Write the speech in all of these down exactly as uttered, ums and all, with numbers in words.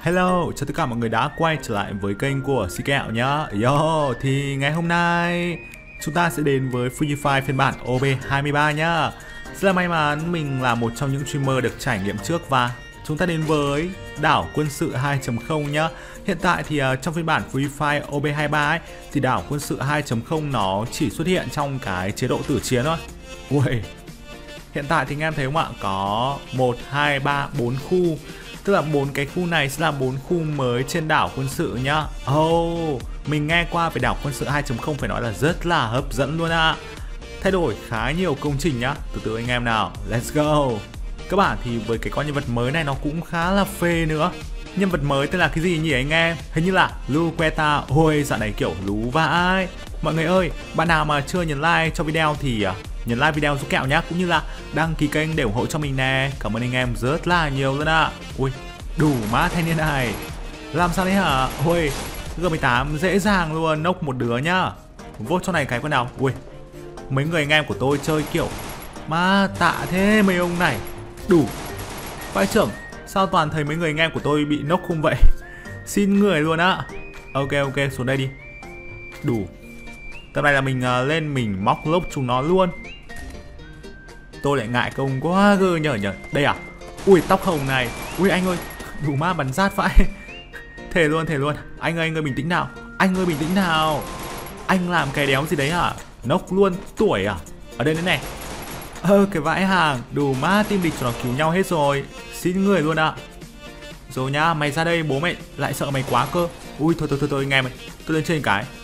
Hello, chào tất cả mọi người đã quay trở lại với kênh của Si Kẹo nhá. Yo, thì ngày hôm nay chúng ta sẽ đến với Free Fire phiên bản O B hai mươi ba nhá. Rất là may mắn mình là một trong những streamer được trải nghiệm trước và chúng ta đến với đảo quân sự hai chấm không nhá. Hiện tại thì uh, trong phiên bản Free Fire O B hai mươi ba ấy thì đảo quân sự hai chấm không nó chỉ xuất hiện trong cái chế độ tử chiến thôi. Ui. Hiện tại thì anh em thấy không ạ? Có một, hai, ba, bốn khu. Tức là bốn cái khu này sẽ là bốn khu mới trên đảo quân sự nhá. Oh, mình nghe qua về đảo quân sự hai chấm không phải nói là rất là hấp dẫn luôn ạ. À. Thay đổi khá nhiều công trình nhá. Từ từ anh em nào, let's go. Các bạn thì với cái con nhân vật mới này nó cũng khá là phê nữa. Nhân vật mới tên là cái gì nhỉ anh em? Hình như là Luqueta. Ôi dạo này kiểu lú vãi. Mọi người ơi, bạn nào mà chưa nhấn like cho video thì nhấn like video giúp Kẹo nhá, cũng như là đăng ký kênh để ủng hộ cho mình nè. Cảm ơn anh em rất là nhiều luôn ạ. Ui, đủ má thanh niên này. Làm sao đấy hả? Ui, G mười tám dễ dàng luôn, nốc một đứa nhá. Vô cho này cái con nào. Ui, mấy người anh em của tôi chơi kiểu má tạ thế mấy ông này. Đủ. Vãi trưởng, sao toàn thấy mấy người anh em của tôi bị nốc không vậy? Xin người luôn á. Ok ok, xuống đây đi. Đủ. Tầm này là mình uh, lên mình móc lốc chúng nó luôn. Tôi lại ngại công quá cơ nhở nhở. Đây à? Ui tóc hồng này. Ui anh ơi, đủ ma bắn rát vãi. Thề luôn thề luôn. Anh ơi anh ơi bình tĩnh nào. Anh ơi bình tĩnh nào. Anh làm cái đéo gì đấy hả? Nốc luôn tuổi à? Ở đây đấy này. Ơ cái vãi hàng. Đủ ma team địch cho nó cứu nhau hết rồi. Xin người luôn ạ. À. Rồi nhá, mày ra đây bố mẹ lại sợ mày quá cơ. Ui thôi thôi thôi, thôi anh em ơi. Tôi lên trên cái.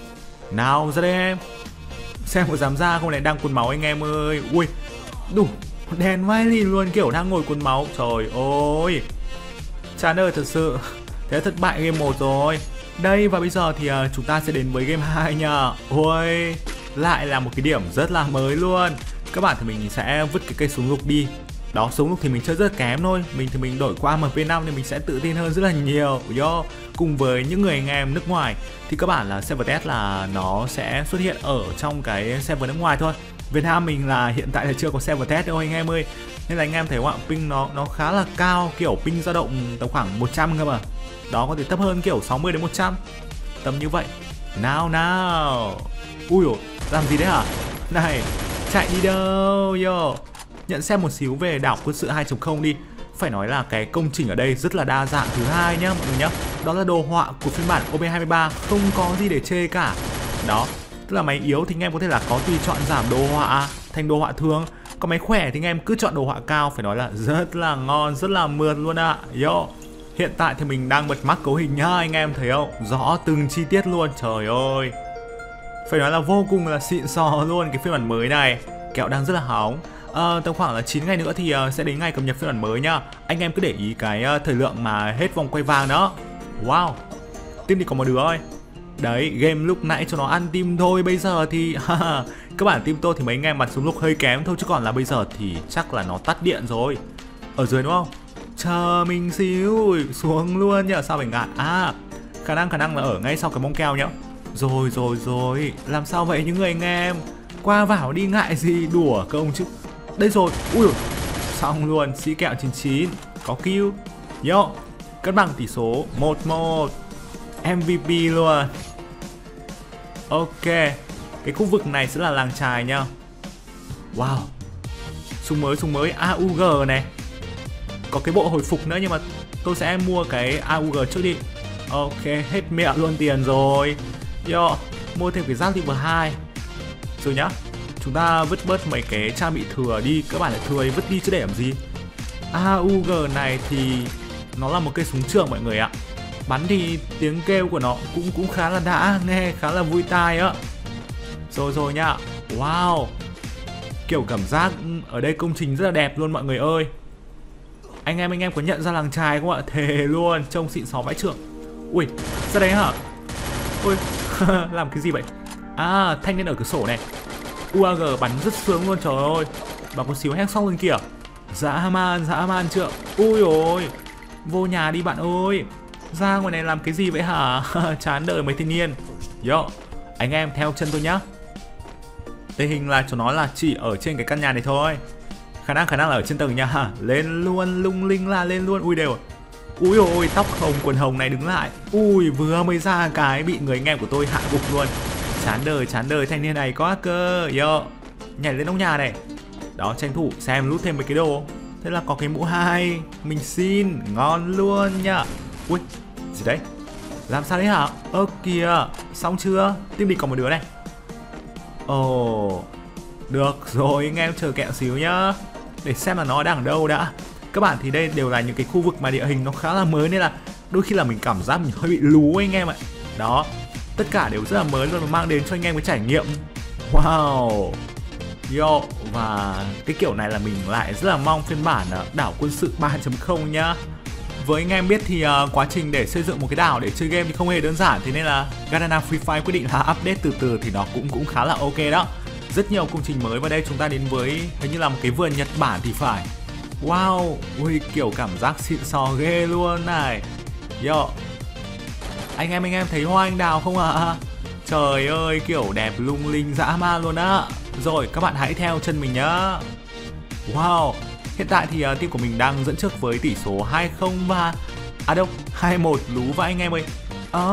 Nào ra đây em. Xem có dám ra không này, đang cuốn máu anh em ơi. Ui đủ đèn vai lìn luôn, kiểu đang ngồi cuốn máu. Trời ơi chán ơi thật sự. Thế thất bại game một rồi. Đây và bây giờ thì uh, chúng ta sẽ đến với game hai nha. Ôi lại là một cái điểm rất là mới luôn. Các bạn thì mình sẽ vứt cái cây súng lục đi. Đó, súng lục thì mình chơi rất kém thôi. Mình thì mình đổi qua M P năm thì mình sẽ tự tin hơn rất là nhiều. Do cùng với những người anh em nước ngoài thì các bạn là server test là nó sẽ xuất hiện ở trong cái server nước ngoài thôi. Việt Nam mình là hiện tại là chưa có server test đâu anh em ơi. Nên là anh em thấy không ạ, ping nó nó khá là cao, kiểu ping dao động tầm khoảng một trăm cơ mà. Đó có thể thấp hơn kiểu sáu mươi đến một trăm. Tầm như vậy. Nào nào. Ui dồi, làm gì đấy hả? Này, chạy đi đâu yo. Nhận xem một xíu về đảo quân sự hai chấm không đi. Phải nói là cái công trình ở đây rất là đa dạng. Thứ hai nhá mọi người nhá, đó là đồ họa của phiên bản O B hai mươi ba, không có gì để chê cả. Đó, tức là máy yếu thì anh em có thể là có tùy chọn giảm đồ họa thành đồ họa thường. Còn máy khỏe thì anh em cứ chọn đồ họa cao. Phải nói là rất là ngon, rất là mượt luôn ạ. À. Yo, hiện tại thì mình đang bật mắc cấu hình nhá, anh em thấy không? Rõ từng chi tiết luôn, trời ơi. Phải nói là vô cùng là xịn sò luôn cái phiên bản mới này. Kẹo đang rất là hóng. À, tầm khoảng là chín ngày nữa thì uh, sẽ đến ngày cập nhật phiên bản mới nhá. Anh em cứ để ý cái uh, thời lượng mà hết vòng quay vàng đó. Wow, team thì có một đứa thôi. Đấy, game lúc nãy cho nó ăn team thôi. Bây giờ thì các bạn team tôi thì mấy anh em mặt súng lục hơi kém thôi. Chứ còn là bây giờ thì chắc là nó tắt điện rồi. Ở dưới đúng không? Chờ mình xíu. Xuống luôn nhá, sao phải ngại. À, khả năng khả năng là ở ngay sau cái bóng keo nhá. Rồi rồi rồi, làm sao vậy những người anh em? Qua vào đi ngại gì, đùa các ông chứ. Đây rồi, ui xong luôn, Si Kẹo chín chín có kill. Yo, cân bằng tỷ số một một, M V P luôn. Ok, cái khu vực này sẽ là làng chài nha. Wow, súng mới, súng mới A U G này. Có cái bộ hồi phục nữa nhưng mà tôi sẽ mua cái A U G trước đi. Ok, hết mẹ luôn tiền rồi. Yo, mua thêm cái giáp level hai. Rồi nhá, chúng ta vứt bớt mấy cái trang bị thừa đi. Các bạn lại thừa thì vứt đi chứ để làm gì. A U G này thì nó là một cây súng trường mọi người ạ. Bắn thì tiếng kêu của nó cũng cũng khá là đã, nghe khá là vui tai á. Rồi rồi nhá. Wow, kiểu cảm giác ở đây công trình rất là đẹp luôn mọi người ơi. Anh em anh em có nhận ra làng chài không ạ? Thề luôn, trông xịn xó vãi trưởng. Ui, ra đấy hả? Ui, làm cái gì vậy? À, thanh niên ở cửa sổ này. u a giê bắn rất sướng luôn, trời ơi. Và có xíu headshot lên kìa. Dã man, dã man chưa? Ui ôi, vô nhà đi bạn ơi. Ra ngoài này làm cái gì vậy hả? Chán đời mấy thanh niên. Yo, anh em theo chân tôi nhá. Tình hình là cho nó là chỉ ở trên cái căn nhà này thôi. Khả năng khả năng là ở trên tầng nha. Lên luôn, lung linh là lên luôn. Ui đều. Ui ôi, tóc hồng quần hồng này đứng lại. Ui, vừa mới ra cái bị người anh em của tôi hạ gục luôn. Chán đời, chán đời, thanh niên này quá cơ. Yo, nhảy lên nóc nhà này. Đó, tranh thủ xem lút thêm mấy cái đồ. Thế là có cái mũ hai. Mình xin, ngon luôn nhá. Ui, gì đấy? Làm sao đấy hả? Ơ kìa, xong chưa? Team địch còn một đứa này. Ồ, được rồi, anh em chờ kẹo xíu nhá. Để xem là nó đang ở đâu đã. Các bạn thì đây đều là những cái khu vực mà địa hình nó khá là mới, nên là đôi khi là mình cảm giác mình hơi bị lú anh em ạ. Đó, tất cả đều rất là mới luôn, và mang đến cho anh em cái trải nghiệm. Wow. Yo, và cái kiểu này là mình lại rất là mong phiên bản đảo quân sự ba chấm không nhá. Với anh em biết thì uh, quá trình để xây dựng một cái đảo để chơi game thì không hề đơn giản. Thế nên là Garena Free Fire quyết định là update từ từ thì nó cũng cũng khá là ok đó. Rất nhiều công trình mới, và đây chúng ta đến với hình như là một cái vườn Nhật Bản thì phải. Wow, ui kiểu cảm giác xịn sò ghê luôn này. Yo, anh em anh em thấy hoa anh đào không ạ? À? Trời ơi, kiểu đẹp lung linh dã man luôn á. Rồi các bạn hãy theo chân mình nhá. Wow, hiện tại thì uh, team của mình đang dẫn trước với tỷ số hai không và à đâu, hai một lú vậy anh em ơi. À,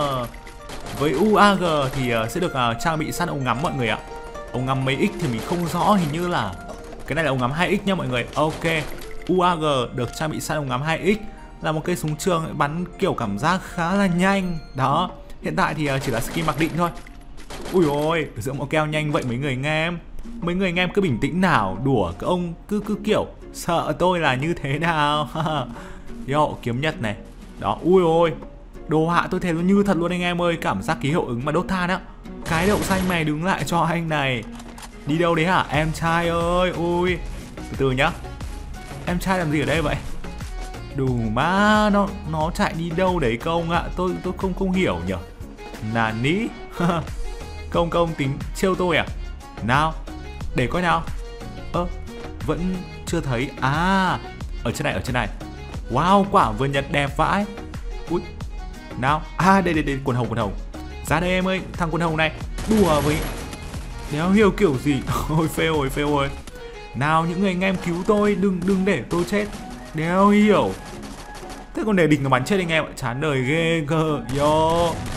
với u a giê thì uh, sẽ được uh, trang bị săn ống ngắm mọi người ạ. Ống ngắm mấy x thì mình không rõ, hình như là cái này là ống ngắm hai x nha mọi người. Ok, u a giê được trang bị săn ống ngắm hai x, là một cây súng trường bắn kiểu cảm giác khá là nhanh. Đó, hiện tại thì uh, chỉ là skin mặc định thôi. Ui ôi, dưỡng một keo nhanh vậy mấy người anh em. Mấy người anh em cứ bình tĩnh nào, đùa các ông cứ cứ kiểu sợ tôi là như thế nào. Yo, kiếm Nhật này. Đó, ui ôi, đồ họa tôi thấy nó như thật luôn anh em ơi. Cảm giác ký hiệu ứng mà Dota đó. Cái đậu xanh này đứng lại cho anh này. Đi đâu đấy hả em trai ơi. Ui, từ từ nhá. Em trai làm gì ở đây vậy? Đủ má, nó nó chạy đi đâu đấy công ạ? Tôi tôi không không hiểu nhở. Nani? Công công tính trêu tôi à? Nào, để coi nào. Ơ, vẫn chưa thấy. À, ở trên này, ở trên này. Wow, quả vườn Nhật đẹp vãi. Ui, nào. À, đây, đây, đây, quần hồng, quần hồng. Ra đây em ơi, thằng quần hồng này. Đùa với. Đéo hiểu kiểu gì. Ôi, fail rồi, fail rồi. Nào, những người anh em cứu tôi, đừng đừng để tôi chết. Đéo hiểu. Thế còn để địch nó bắn chết anh em ạ. Chán đời ghê cơ. Yo.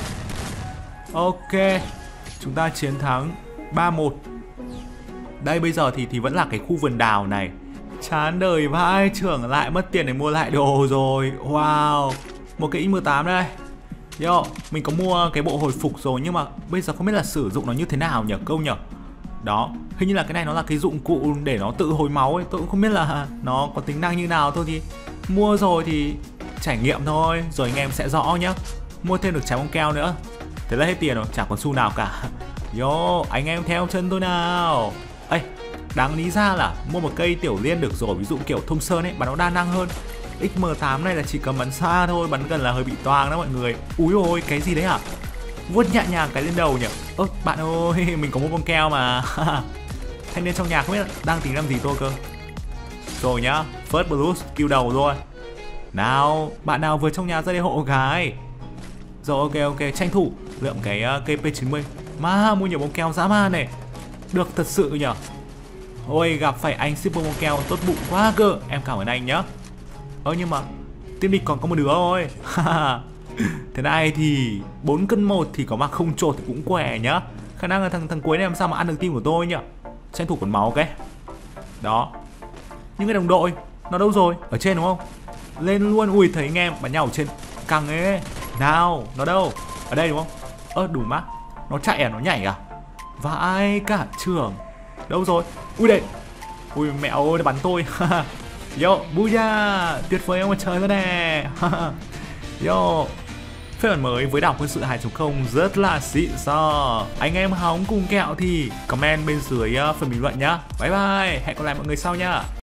Ok, chúng ta chiến thắng ba một. Đây bây giờ thì thì vẫn là cái khu vườn đào này. Chán đời vãi, trưởng lại mất tiền để mua lại đồ rồi. Wow, một cái i mười tám đây. Yo, mình có mua cái bộ hồi phục rồi, nhưng mà bây giờ không biết là sử dụng nó như thế nào nhỉ câu nhỉ. Đó, hình như là cái này nó là cái dụng cụ để nó tự hồi máu ấy. Tôi cũng không biết là nó có tính năng như nào. Thôi thì mua rồi thì trải nghiệm thôi, rồi anh em sẽ rõ nhá. Mua thêm được trái bóng keo nữa. Thế là hết tiền rồi, chẳng còn xu nào cả. Yo, anh em theo chân tôi nào. Ê, đáng lý ra là mua một cây tiểu liên được rồi. Ví dụ kiểu thông sơn ấy, bắn nó đa năng hơn. ích em tám này là chỉ cầm bắn xa thôi, bắn gần là hơi bị toang đó mọi người. Úi ôi, cái gì đấy hả? Vuốt nhẹ nhàng cái lên đầu nhỉ. Ơ, bạn ơi, mình có một bông keo mà. Thanh niên trong nhà không biết đang tính làm gì tôi cơ. Rồi nhá, first blue kill đầu rồi. Nào, bạn nào vừa trong nhà ra đây hộ gái. Rồi ok ok, tranh thủ lượm cái uh, cây P chín mươi. Mà mua nhiều bông keo dã man này. Được thật sự nhở. Ôi, gặp phải anh shipper bông keo tốt bụng quá cơ. Em cảm ơn anh nhá. Ơ nhưng mà team địch còn có một đứa thôi. Thế này thì bốn cân một thì có mà không trột thì cũng quẻ nhá. Khả năng là thằng thằng cuối này làm sao mà ăn được team của tôi nhỉ. Tranh thủ còn máu cái. Đó. Những cái đồng đội nó đâu rồi? Ở trên đúng không? Lên luôn. Ui thấy anh em bắn nhau ở trên căng ấy. Nào, nó đâu? Ở đây đúng không? Ơ đủ mắt. Nó chạy à? Nó nhảy à? Vãi cả trường. Đâu rồi? Ui đây. Ui mẹo ơi, nó bắn tôi. Yo, booyah. Tuyệt vời ông mặt trời luôn nè. Yo, phiên bản mới với đảo quân sự hai chấm không rất là xịn sò. Anh em hóng cùng kẹo thì comment bên dưới phần bình luận nhá. Bye bye, hẹn gặp lại mọi người sau nhá.